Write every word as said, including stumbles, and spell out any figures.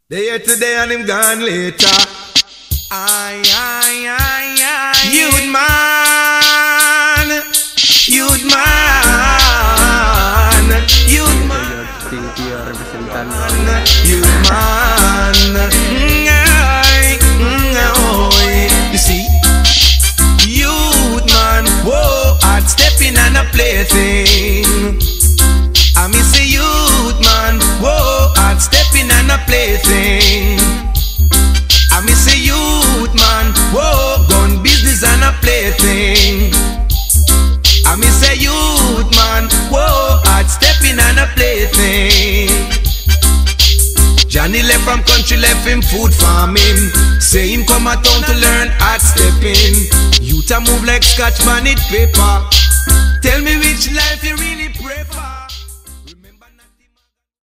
They here today and him gone later. Aye, aye, aye, aye. Youth man, youth man, youth man, youth man. Aye, aye. You see, youth man, whoa, hard stepping on a plaything. I miss a youth man, whoa, hard stepping on a plaything. I miss a youth man, whoa, gun business and a plaything. I miss a youth man, whoa, hard stepping on a plaything. Johnny left from country, left him food farming. Say him come a town to learn hard stepping. Youth a move like Scotch bonnet paper. Tell me which life you